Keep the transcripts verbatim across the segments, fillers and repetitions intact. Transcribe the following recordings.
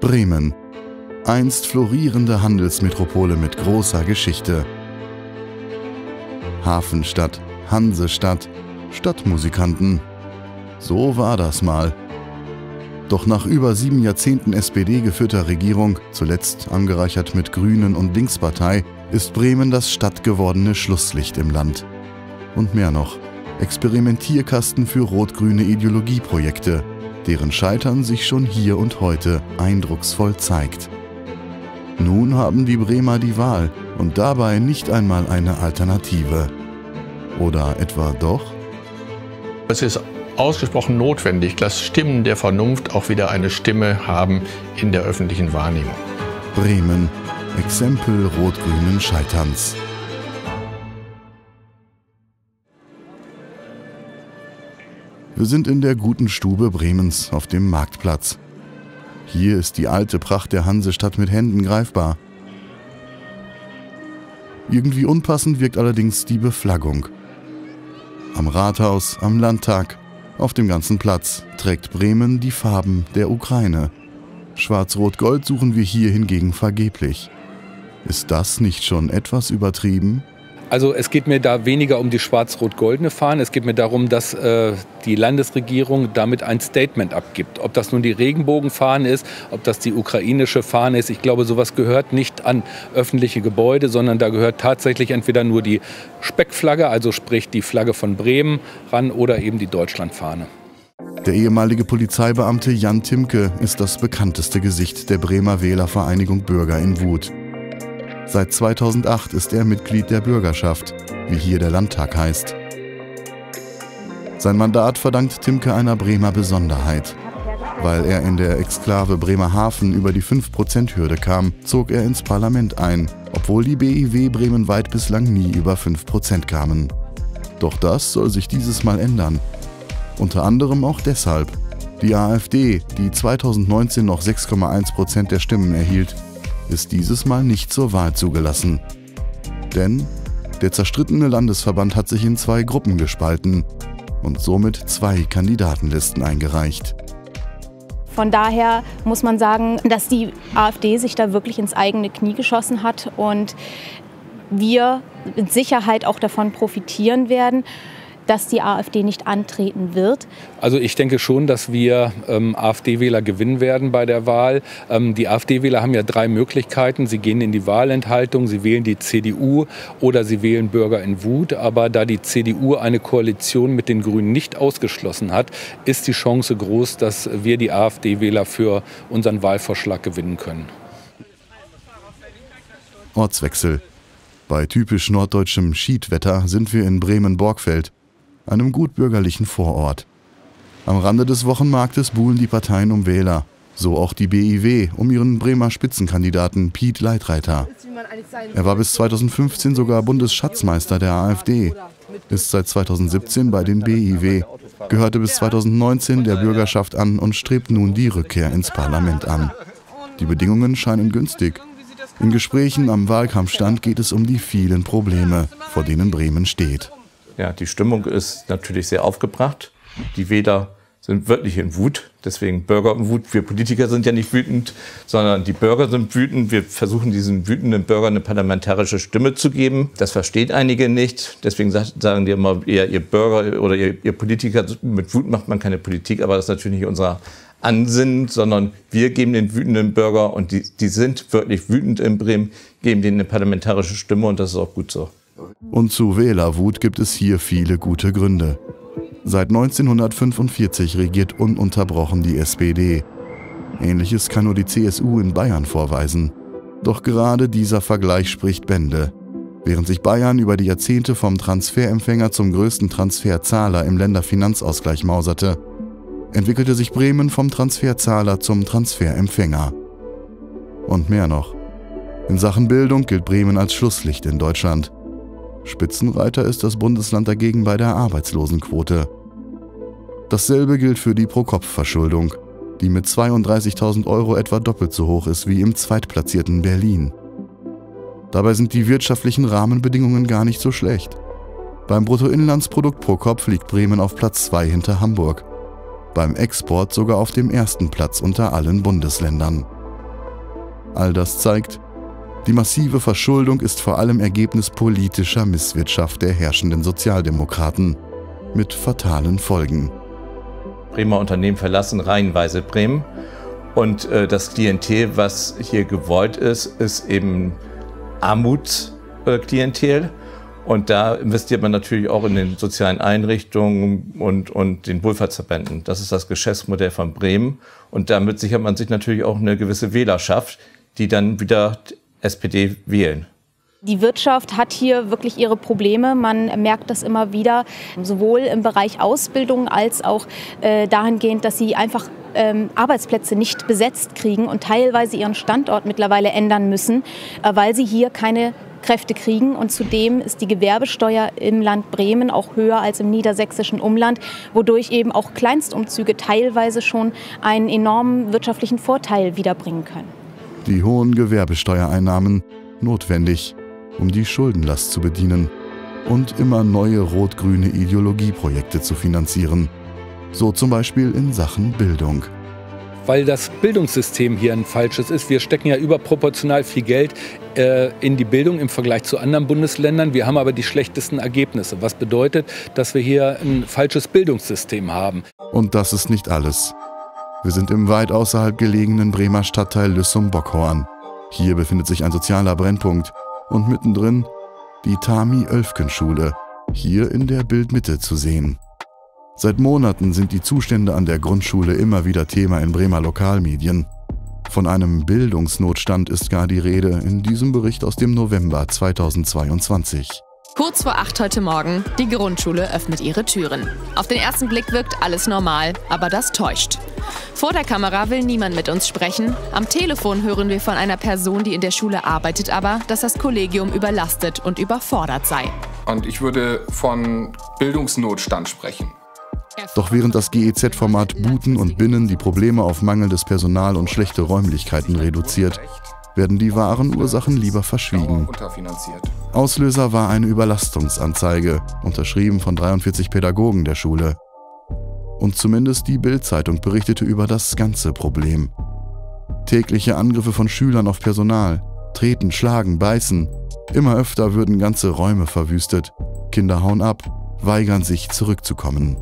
Bremen. Einst florierende Handelsmetropole mit großer Geschichte. Hafenstadt, Hansestadt, Stadtmusikanten. So war das mal. Doch nach über sieben Jahrzehnten S P D-geführter Regierung, zuletzt angereichert mit Grünen und Linkspartei, ist Bremen das stattgewordene Schlusslicht im Land. Und mehr noch, Experimentierkasten für rot-grüne Ideologieprojekte, deren Scheitern sich schon hier und heute eindrucksvoll zeigt. Nun haben die Bremer die Wahl und dabei nicht einmal eine Alternative. Oder etwa doch? Es ist ausgesprochen notwendig, dass Stimmen der Vernunft auch wieder eine Stimme haben in der öffentlichen Wahrnehmung. Bremen, Exempel rot-grünen Scheiterns. Wir sind in der guten Stube Bremens auf dem Marktplatz. Hier ist die alte Pracht der Hansestadt mit Händen greifbar. Irgendwie unpassend wirkt allerdings die Beflaggung. Am Rathaus, am Landtag, auf dem ganzen Platz trägt Bremen die Farben der Ukraine. Schwarz-Rot-Gold suchen wir hier hingegen vergeblich. Ist das nicht schon etwas übertrieben? Also es geht mir da weniger um die schwarz-rot-goldene Fahne. Es geht mir darum, dass äh, die Landesregierung damit ein Statement abgibt. Ob das nun die Regenbogenfahne ist, ob das die ukrainische Fahne ist. Ich glaube, sowas gehört nicht an öffentliche Gebäude, sondern da gehört tatsächlich entweder nur die Speckflagge, also sprich die Flagge von Bremen, ran oder eben die Deutschlandfahne. Der ehemalige Polizeibeamte Jan Timke ist das bekannteste Gesicht der Bremer Wählervereinigung Bürger in Wut. Seit zweitausendacht ist er Mitglied der Bürgerschaft, wie hier der Landtag heißt. Sein Mandat verdankt Timke einer Bremer Besonderheit. Weil er in der Exklave Bremerhaven über die fünf Prozent Hürde kam, zog er ins Parlament ein, obwohl die B I W bremenweit bislang nie über fünf Prozent kamen. Doch das soll sich dieses Mal ändern. Unter anderem auch deshalb. Die AfD, die zweitausendneunzehn noch sechs Komma eins Prozent der Stimmen erhielt, ist dieses Mal nicht zur Wahl zugelassen. Denn der zerstrittene Landesverband hat sich in zwei Gruppen gespalten und somit zwei Kandidatenlisten eingereicht. Von daher muss man sagen, dass die AfD sich da wirklich ins eigene Knie geschossen hat und wir mit Sicherheit auch davon profitieren werden, dass die AfD nicht antreten wird. Also ich denke schon, dass wir ähm, AfD-Wähler gewinnen werden bei der Wahl. Ähm, die AfD-Wähler haben ja drei Möglichkeiten. Sie gehen in die Wahlenthaltung, sie wählen die C D U oder sie wählen Bürger in Wut. Aber da die C D U eine Koalition mit den Grünen nicht ausgeschlossen hat, ist die Chance groß, dass wir die AfD-Wähler für unseren Wahlvorschlag gewinnen können. Ortswechsel. Bei typisch norddeutschem Schiedwetter sind wir in Bremen-Borgfeld, einem gutbürgerlichen Vorort. Am Rande des Wochenmarktes buhlen die Parteien um Wähler, so auch die B I W um ihren Bremer Spitzenkandidaten Piet Leitreiter. Er war bis zweitausendfünfzehn sogar Bundesschatzmeister der AfD, ist seit zweitausendsiebzehn bei den B I W, gehörte bis zweitausendneunzehn der Bürgerschaft an und strebt nun die Rückkehr ins Parlament an. Die Bedingungen scheinen günstig. In Gesprächen am Wahlkampfstand geht es um die vielen Probleme, vor denen Bremen steht. Ja, die Stimmung ist natürlich sehr aufgebracht. Die Wähler sind wirklich in Wut, deswegen Bürger in Wut. Wir Politiker sind ja nicht wütend, sondern die Bürger sind wütend. Wir versuchen diesen wütenden Bürgern eine parlamentarische Stimme zu geben. Das versteht einige nicht. Deswegen sagen die immer, eher ihr Bürger oder ihr, ihr Politiker, mit Wut macht man keine Politik, aber das ist natürlich nicht unser Ansinnen, sondern wir geben den wütenden Bürger, und die, die sind wirklich wütend in Bremen, geben denen eine parlamentarische Stimme, und das ist auch gut so. Und zu Wählerwut gibt es hier viele gute Gründe. Seit neunzehnhundertfünfundvierzig regiert ununterbrochen die S P D. Ähnliches kann nur die C S U in Bayern vorweisen. Doch gerade dieser Vergleich spricht Bände. Während sich Bayern über die Jahrzehnte vom Transferempfänger zum größten Transferzahler im Länderfinanzausgleich mauserte, entwickelte sich Bremen vom Transferzahler zum Transferempfänger. Und mehr noch. In Sachen Bildung gilt Bremen als Schlusslicht in Deutschland. Spitzenreiter ist das Bundesland dagegen bei der Arbeitslosenquote. Dasselbe gilt für die Pro-Kopf-Verschuldung, die mit zweiunddreißigtausend Euro etwa doppelt so hoch ist wie im zweitplatzierten Berlin. Dabei sind die wirtschaftlichen Rahmenbedingungen gar nicht so schlecht. Beim Bruttoinlandsprodukt pro Kopf liegt Bremen auf Platz zwei hinter Hamburg. Beim Export sogar auf dem ersten Platz unter allen Bundesländern. All das zeigt, die massive Verschuldung ist vor allem Ergebnis politischer Misswirtschaft der herrschenden Sozialdemokraten mit fatalen Folgen. Bremer Unternehmen verlassen reihenweise Bremen und äh, das Klientel, was hier gewollt ist, ist eben Armutsklientel. Und da investiert man natürlich auch in den sozialen Einrichtungen und, und den Wohlfahrtsverbänden. Das ist das Geschäftsmodell von Bremen. Und damit sichert man sich natürlich auch eine gewisse Wählerschaft, die dann wieder S P D wählen. Die Wirtschaft hat hier wirklich ihre Probleme. Man merkt das immer wieder, sowohl im Bereich Ausbildung als auch äh, dahingehend, dass sie einfach ähm, Arbeitsplätze nicht besetzt kriegen und teilweise ihren Standort mittlerweile ändern müssen, äh, weil sie hier keine Kräfte kriegen. Und zudem ist die Gewerbesteuer im Land Bremen auch höher als im niedersächsischen Umland, wodurch eben auch Kleinstumzüge teilweise schon einen enormen wirtschaftlichen Vorteil wiederbringen können. Die hohen Gewerbesteuereinnahmen notwendig, um die Schuldenlast zu bedienen und immer neue rot-grüne Ideologieprojekte zu finanzieren. So zum Beispiel in Sachen Bildung. Weil das Bildungssystem hier ein falsches ist. Wir stecken ja überproportional viel Geld äh, in die Bildung im Vergleich zu anderen Bundesländern. Wir haben aber die schlechtesten Ergebnisse, was bedeutet, dass wir hier ein falsches Bildungssystem haben. Und das ist nicht alles. Wir sind im weit außerhalb gelegenen Bremer Stadtteil Lüssum-Bockhorn. Hier befindet sich ein sozialer Brennpunkt und mittendrin die Tami-Oelfken-Schule, hier in der Bildmitte zu sehen. Seit Monaten sind die Zustände an der Grundschule immer wieder Thema in Bremer Lokalmedien. Von einem Bildungsnotstand ist gar die Rede in diesem Bericht aus dem November zweitausendzweiundzwanzig. Kurz vor acht heute Morgen, die Grundschule öffnet ihre Türen. Auf den ersten Blick wirkt alles normal, aber das täuscht. Vor der Kamera will niemand mit uns sprechen. Am Telefon hören wir von einer Person, die in der Schule arbeitet, aber, dass das Kollegium überlastet und überfordert sei. Und ich würde von Bildungsnotstand sprechen. Doch während das G E Z-Format Buten und Binnen die Probleme auf mangelndes Personal und schlechte Räumlichkeiten reduziert, werden die wahren Ursachen lieber verschwiegen. Auslöser war eine Überlastungsanzeige, unterschrieben von dreiundvierzig Pädagogen der Schule. Und zumindest die Bild-Zeitung berichtete über das ganze Problem. Tägliche Angriffe von Schülern auf Personal, treten, schlagen, beißen. Immer öfter würden ganze Räume verwüstet. Kinder hauen ab, weigern sich zurückzukommen.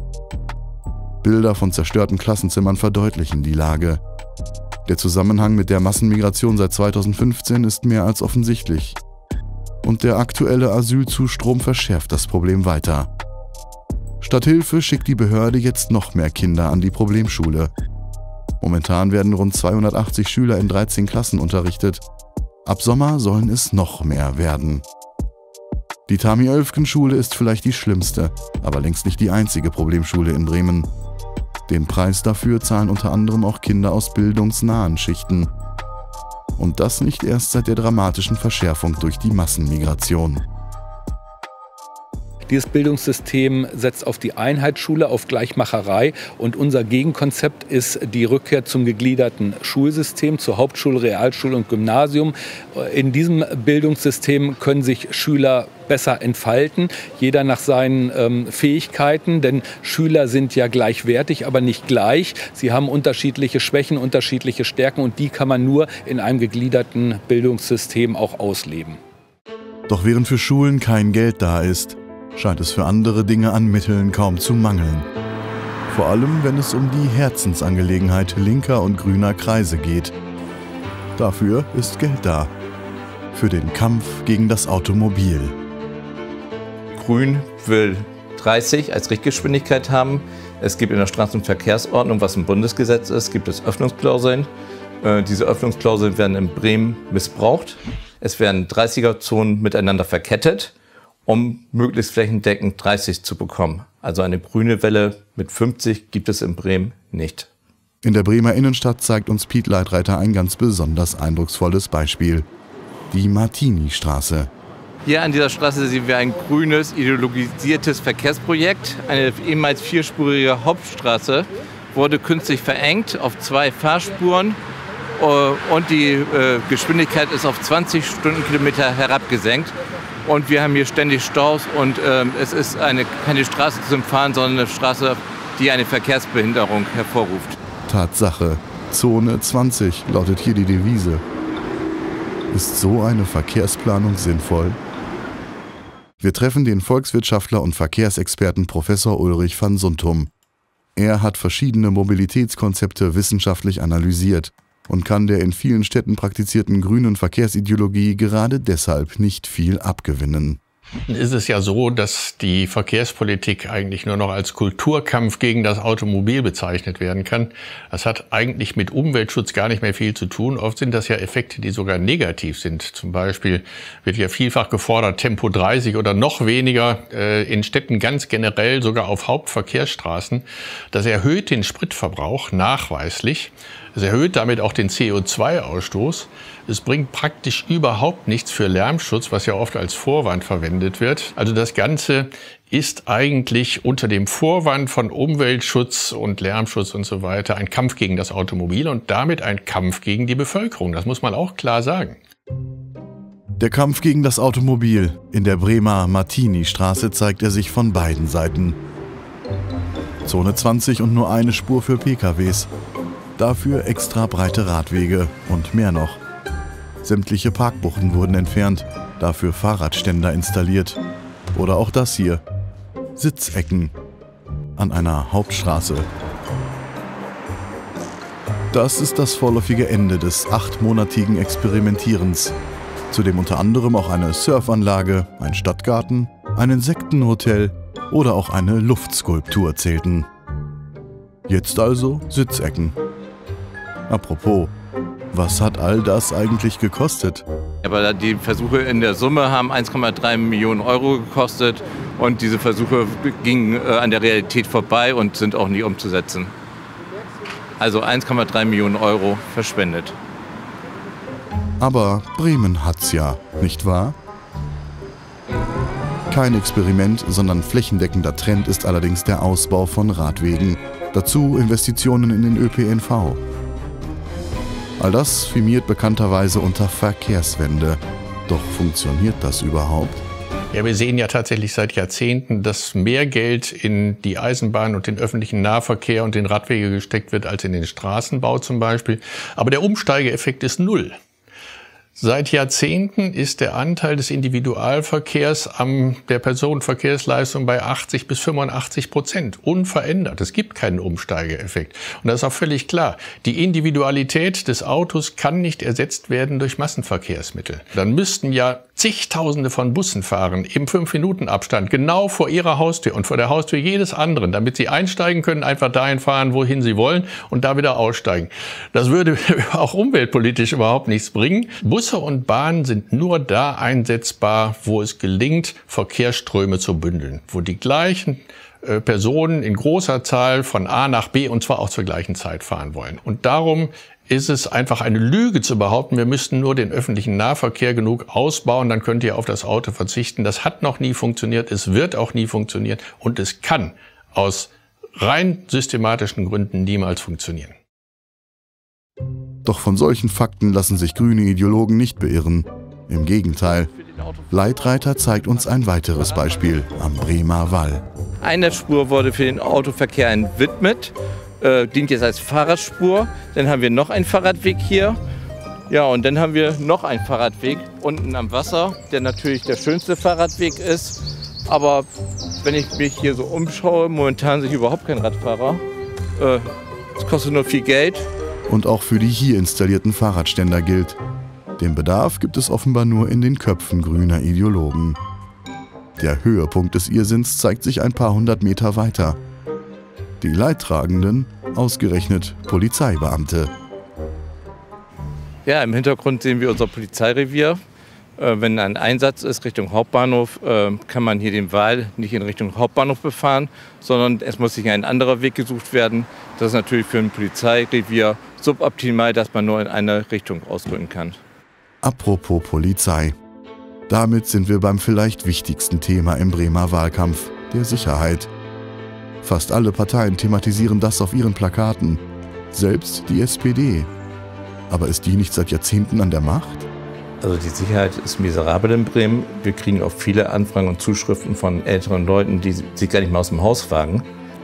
Bilder von zerstörten Klassenzimmern verdeutlichen die Lage. Der Zusammenhang mit der Massenmigration seit zweitausendfünfzehn ist mehr als offensichtlich. Und der aktuelle Asylzustrom verschärft das Problem weiter. Statt Hilfe schickt die Behörde jetzt noch mehr Kinder an die Problemschule. Momentan werden rund zweihundertachtzig Schüler in dreizehn Klassen unterrichtet. Ab Sommer sollen es noch mehr werden. Die Tami-Oelfken-Schule ist vielleicht die schlimmste, aber längst nicht die einzige Problemschule in Bremen. Den Preis dafür zahlen unter anderem auch Kinder aus bildungsnahen Schichten. Und das nicht erst seit der dramatischen Verschärfung durch die Massenmigration. Dieses Bildungssystem setzt auf die Einheitsschule, auf Gleichmacherei. Und unser Gegenkonzept ist die Rückkehr zum gegliederten Schulsystem, zur Hauptschule, Realschule und Gymnasium. In diesem Bildungssystem können sich Schüler besser entfalten, jeder nach seinen ähm, Fähigkeiten, denn Schüler sind ja gleichwertig, aber nicht gleich. Sie haben unterschiedliche Schwächen, unterschiedliche Stärken und die kann man nur in einem gegliederten Bildungssystem auch ausleben. Doch während für Schulen kein Geld da ist, scheint es für andere Dinge an Mitteln kaum zu mangeln. Vor allem, wenn es um die Herzensangelegenheit linker und grüner Kreise geht. Dafür ist Geld da. Für den Kampf gegen das Automobil. Grün will dreißig als Richtgeschwindigkeit haben. Es gibt in der Straßenverkehrsordnung, was ein Bundesgesetz ist, gibt es Öffnungsklauseln. Äh, diese Öffnungsklauseln werden in Bremen missbraucht. Es werden dreißiger-Zonen miteinander verkettet, um möglichst flächendeckend dreißig zu bekommen. Also eine grüne Welle mit fünfzig gibt es in Bremen nicht. In der Bremer Innenstadt zeigt uns Piet Leitreiter ein ganz besonders eindrucksvolles Beispiel. Die Martini-Straße. Hier an dieser Straße sehen wir ein grünes, ideologisiertes Verkehrsprojekt. Eine ehemals vierspurige Hauptstraße wurde künstlich verengt auf zwei Fahrspuren und die Geschwindigkeit ist auf zwanzig Stundenkilometer herabgesenkt. Und wir haben hier ständig Staus und äh, es ist eine, keine Straße zum Fahren, sondern eine Straße, die eine Verkehrsbehinderung hervorruft. Tatsache. Zone zwanzig lautet hier die Devise. Ist so eine Verkehrsplanung sinnvoll? Wir treffen den Volkswirtschaftler und Verkehrsexperten Professor Ulrich van Suntum. Er hat verschiedene Mobilitätskonzepte wissenschaftlich analysiert und kann der in vielen Städten praktizierten grünen Verkehrsideologie gerade deshalb nicht viel abgewinnen. Ist es ja so, dass die Verkehrspolitik eigentlich nur noch als Kulturkampf gegen das Automobil bezeichnet werden kann. Das hat eigentlich mit Umweltschutz gar nicht mehr viel zu tun. Oft sind das ja Effekte, die sogar negativ sind. Zum Beispiel wird ja vielfach gefordert, Tempo dreißig oder noch weniger äh, in Städten ganz generell, sogar auf Hauptverkehrsstraßen. Das erhöht den Spritverbrauch nachweislich. Es erhöht damit auch den C O zwei Ausstoß. Es bringt praktisch überhaupt nichts für Lärmschutz, was ja oft als Vorwand verwendet wird. Also das Ganze ist eigentlich unter dem Vorwand von Umweltschutz und Lärmschutz und so weiter ein Kampf gegen das Automobil und damit ein Kampf gegen die Bevölkerung. Das muss man auch klar sagen. Der Kampf gegen das Automobil in der Bremer Martini-Straße zeigt er sich von beiden Seiten. Zone zwanzig und nur eine Spur für P K Ws. Dafür extra breite Radwege und mehr noch. Sämtliche Parkbuchten wurden entfernt, dafür Fahrradständer installiert. Oder auch das hier, Sitzecken an einer Hauptstraße. Das ist das vorläufige Ende des achtmonatigen Experimentierens, zu dem unter anderem auch eine Surfanlage, ein Stadtgarten, ein Insektenhotel oder auch eine Luftskulptur zählten. Jetzt also Sitzecken. Apropos, was hat all das eigentlich gekostet? Aber die Versuche in der Summe haben eins Komma drei Millionen Euro gekostet und diese Versuche gingen äh, an der Realität vorbei und sind auch nie umzusetzen. Also eins Komma drei Millionen Euro verschwendet. Aber Bremen hat's ja, nicht wahr? Kein Experiment, sondern flächendeckender Trend ist allerdings der Ausbau von Radwegen. Dazu Investitionen in den Ö P N V. All das firmiert bekannterweise unter Verkehrswende. Doch funktioniert das überhaupt? Ja, wir sehen ja tatsächlich seit Jahrzehnten, dass mehr Geld in die Eisenbahn und den öffentlichen Nahverkehr und den Radwege gesteckt wird als in den Straßenbau zum Beispiel. Aber der Umsteigeeffekt ist null. Seit Jahrzehnten ist der Anteil des Individualverkehrs an der Personenverkehrsleistung bei achtzig bis fünfundachtzig Prozent. Unverändert. Es gibt keinen Umsteigeeffekt. Und das ist auch völlig klar. Die Individualität des Autos kann nicht ersetzt werden durch Massenverkehrsmittel. Dann müssten ja zigtausende von Bussen fahren im fünf Minuten Abstand genau vor ihrer Haustür und vor der Haustür jedes anderen, damit sie einsteigen können, einfach dahin fahren, wohin sie wollen und da wieder aussteigen. Das würde auch umweltpolitisch überhaupt nichts bringen. Busse und Bahnen sind nur da einsetzbar, wo es gelingt, Verkehrsströme zu bündeln, wo die gleichen äh, Personen in großer Zahl von A nach B und zwar auch zur gleichen Zeit fahren wollen. Und darum ist es einfach eine Lüge zu behaupten, wir müssten nur den öffentlichen Nahverkehr genug ausbauen, dann könnt ihr auf das Auto verzichten. Das hat noch nie funktioniert, es wird auch nie funktionieren und es kann aus rein systematischen Gründen niemals funktionieren. Doch von solchen Fakten lassen sich grüne Ideologen nicht beirren. Im Gegenteil. Leitreiter zeigt uns ein weiteres Beispiel am Bremer Wall. Eine Spur wurde für den Autoverkehr entwidmet, äh, dient jetzt als Fahrradspur. Dann haben wir noch einen Fahrradweg hier. Ja, und dann haben wir noch einen Fahrradweg unten am Wasser, der natürlich der schönste Fahrradweg ist. Aber wenn ich mich hier so umschaue, momentan sehe ich überhaupt keinen Radfahrer. Äh, es kostet nur viel Geld. Und auch für die hier installierten Fahrradständer gilt: Den Bedarf gibt es offenbar nur in den Köpfen grüner Ideologen. Der Höhepunkt des Irrsinns zeigt sich ein paar hundert Meter weiter. Die Leidtragenden, ausgerechnet Polizeibeamte. Ja, im Hintergrund sehen wir unser Polizeirevier. Äh, wenn ein Einsatz ist Richtung Hauptbahnhof, äh, kann man hier den Wal nicht in Richtung Hauptbahnhof befahren, sondern es muss sich ein anderer Weg gesucht werden. Das ist natürlich für ein Polizeirevier suboptimal, dass man nur in eine Richtung ausrücken kann. Apropos Polizei. Damit sind wir beim vielleicht wichtigsten Thema im Bremer Wahlkampf, der Sicherheit. Fast alle Parteien thematisieren das auf ihren Plakaten, selbst die S P D. Aber ist die nicht seit Jahrzehnten an der Macht? Also die Sicherheit ist miserabel in Bremen. Wir kriegen auch viele Anfragen und Zuschriften von älteren Leuten, die sich gar nicht mehr aus dem Haus wagen.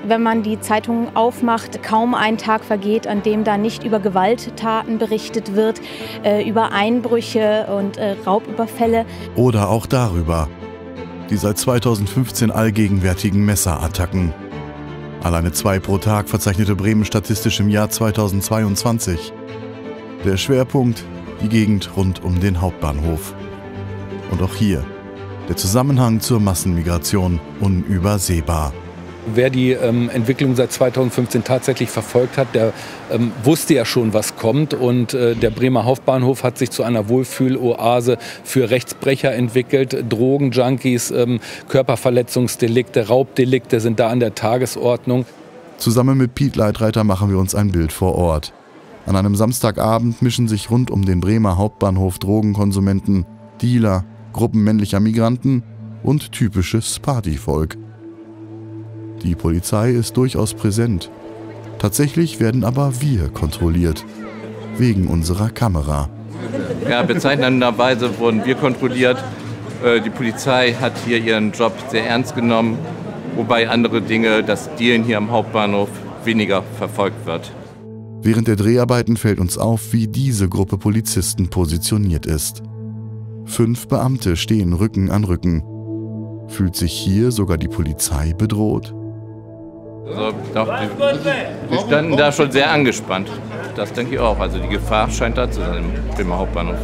wenn man die Zeitungen aufmacht, kaum ein Tag vergeht, an dem da nicht über Gewalttaten berichtet wird, äh, über Einbrüche und äh, Raubüberfälle. Oder auch darüber, die seit zweitausendfünfzehn allgegenwärtigen Messerattacken. Alleine zwei pro Tag verzeichnete Bremen statistisch im Jahr zweitausendzweiundzwanzig. Der Schwerpunkt, die Gegend rund um den Hauptbahnhof. Und auch hier, der Zusammenhang zur Massenmigration unübersehbar. Wer die ähm, Entwicklung seit zweitausendfünfzehn tatsächlich verfolgt hat, der ähm, wusste ja schon, was kommt. Und äh, der Bremer Hauptbahnhof hat sich zu einer Wohlfühloase für Rechtsbrecher entwickelt. Drogenjunkies, ähm, Körperverletzungsdelikte, Raubdelikte sind da an der Tagesordnung. Zusammen mit Piet Leitreiter machen wir uns ein Bild vor Ort. An einem Samstagabend mischen sich rund um den Bremer Hauptbahnhof Drogenkonsumenten, Dealer, Gruppen männlicher Migranten und typisches Partyvolk. Die Polizei ist durchaus präsent. Tatsächlich werden aber wir kontrolliert. Wegen unserer Kamera. Ja, bezeichnenderweise wurden wir kontrolliert. Die Polizei hat hier ihren Job sehr ernst genommen, wobei andere Dinge, das Dealen hier am Hauptbahnhof, weniger verfolgt wird. Während der Dreharbeiten fällt uns auf, wie diese Gruppe Polizisten positioniert ist. Fünf Beamte stehen Rücken an Rücken. Fühlt sich hier sogar die Polizei bedroht? Also, doch, die, die standen da schon sehr angespannt. Das denke ich auch. Also die Gefahr scheint da zu sein im Bremer Hauptbahnhof.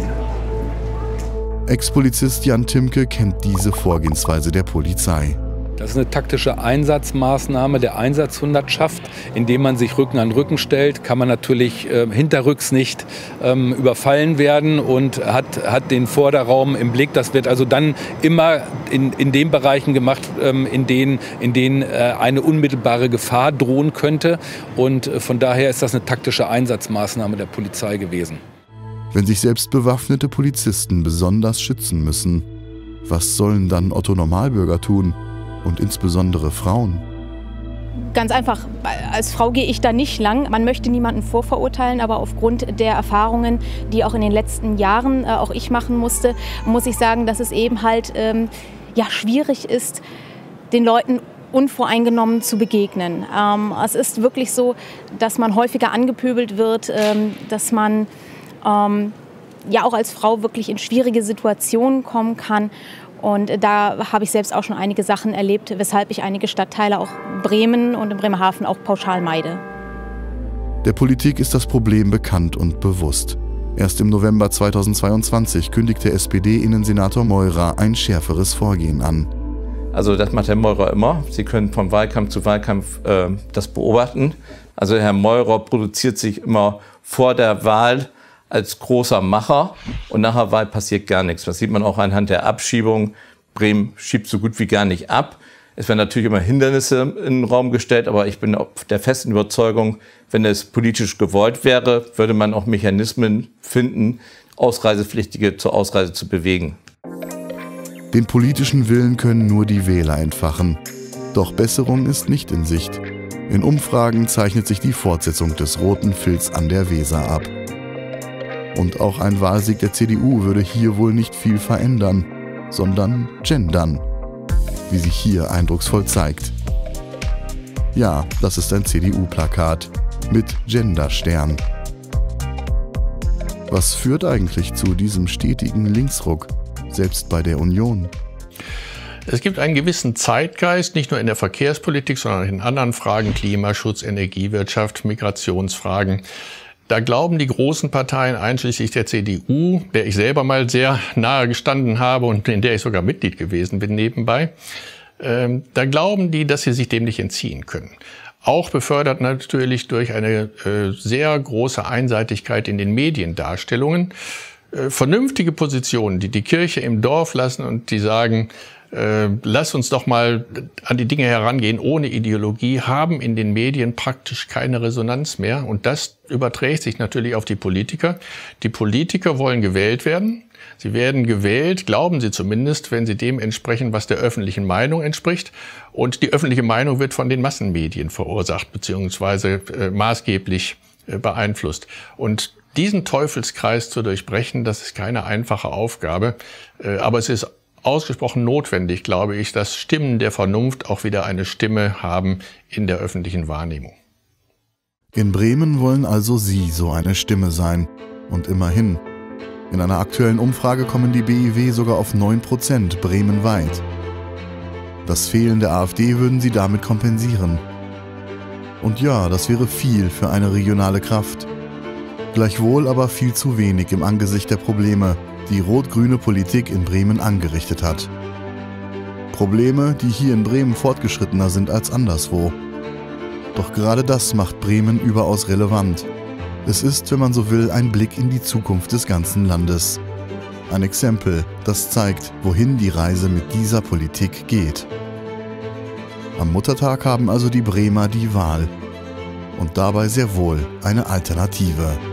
Ex-Polizist Jan Timke kennt diese Vorgehensweise der Polizei. Das ist eine taktische Einsatzmaßnahme der Einsatzhundertschaft. Indem man sich Rücken an Rücken stellt, kann man natürlich äh, hinterrücks nicht ähm, überfallen werden und hat, hat den Vorderraum im Blick. Das wird also dann immer in, in den Bereichen gemacht, ähm, in denen, in denen äh, eine unmittelbare Gefahr drohen könnte. Und äh, von daher ist das eine taktische Einsatzmaßnahme der Polizei gewesen. Wenn sich selbst bewaffnete Polizisten besonders schützen müssen, was sollen dann Otto Normalbürger tun? Und insbesondere Frauen? Ganz einfach, als Frau gehe ich da nicht lang. Man möchte niemanden vorverurteilen, aber aufgrund der Erfahrungen, die auch in den letzten Jahren äh, auch ich machen musste, muss ich sagen, dass es eben halt ähm, ja, schwierig ist, den Leuten unvoreingenommen zu begegnen. Ähm, es ist wirklich so, dass man häufiger angepöbelt wird, ähm, dass man ähm, ja auch als Frau wirklich in schwierige Situationen kommen kann. Und da habe ich selbst auch schon einige Sachen erlebt, weshalb ich einige Stadtteile, auch Bremen und in Bremerhaven, auch pauschal meide. Der Politik ist das Problem bekannt und bewusst. Erst im November zweitausendzweiundzwanzig kündigte S P D-Innensenator Meurer ein schärferes Vorgehen an. Also das macht Herr Meurer immer. Sie können vom Wahlkampf zu Wahlkampf äh, das beobachten. Also Herr Meurer produziert sich immer vor der Wahl als großer Macher und nach der Wahl passiert gar nichts. Das sieht man auch anhand der Abschiebung. Bremen schiebt so gut wie gar nicht ab. Es werden natürlich immer Hindernisse in den Raum gestellt, aber ich bin auf der festen Überzeugung, wenn es politisch gewollt wäre, würde man auch Mechanismen finden, Ausreisepflichtige zur Ausreise zu bewegen. Den politischen Willen können nur die Wähler entfachen. Doch Besserung ist nicht in Sicht. In Umfragen zeichnet sich die Fortsetzung des roten Filz an der Weser ab. Und auch ein Wahlsieg der C D U würde hier wohl nicht viel verändern, sondern gendern, wie sich hier eindrucksvoll zeigt. Ja, das ist ein C D U-Plakat mit Genderstern. Was führt eigentlich zu diesem stetigen Linksruck, selbst bei der Union? Es gibt einen gewissen Zeitgeist, nicht nur in der Verkehrspolitik, sondern in anderen Fragen, Klimaschutz, Energiewirtschaft, Migrationsfragen. Da glauben die großen Parteien, einschließlich der C D U, der ich selber mal sehr nahe gestanden habe und in der ich sogar Mitglied gewesen bin nebenbei, ähm, da glauben die, dass sie sich dem nicht entziehen können. Auch befördert natürlich durch eine äh, sehr große Einseitigkeit in den Mediendarstellungen. Äh, vernünftige Positionen, die die Kirche im Dorf lassen und die sagen, Äh, lass uns doch mal an die Dinge herangehen ohne Ideologie, haben in den Medien praktisch keine Resonanz mehr. Und das überträgt sich natürlich auf die Politiker. Die Politiker wollen gewählt werden. Sie werden gewählt, glauben sie zumindest, wenn sie dem entsprechen, was der öffentlichen Meinung entspricht. Und die öffentliche Meinung wird von den Massenmedien verursacht beziehungsweise äh, maßgeblich äh, beeinflusst. Und diesen Teufelskreis zu durchbrechen, das ist keine einfache Aufgabe. Äh, aber es ist ausgesprochen notwendig, glaube ich, dass Stimmen der Vernunft auch wieder eine Stimme haben in der öffentlichen Wahrnehmung. In Bremen wollen also Sie so eine Stimme sein. Und immerhin. In einer aktuellen Umfrage kommen die B I W sogar auf neun Prozent bremenweit. Das Fehlen der AfD würden sie damit kompensieren. Und ja, das wäre viel für eine regionale Kraft. Gleichwohl aber viel zu wenig im Angesicht der Probleme, die rot-grüne Politik in Bremen angerichtet hat. Probleme, die hier in Bremen fortgeschrittener sind als anderswo. Doch gerade das macht Bremen überaus relevant. Es ist, wenn man so will, ein Blick in die Zukunft des ganzen Landes. Ein Exempel, das zeigt, wohin die Reise mit dieser Politik geht. Am Muttertag haben also die Bremer die Wahl. Und dabei sehr wohl eine Alternative.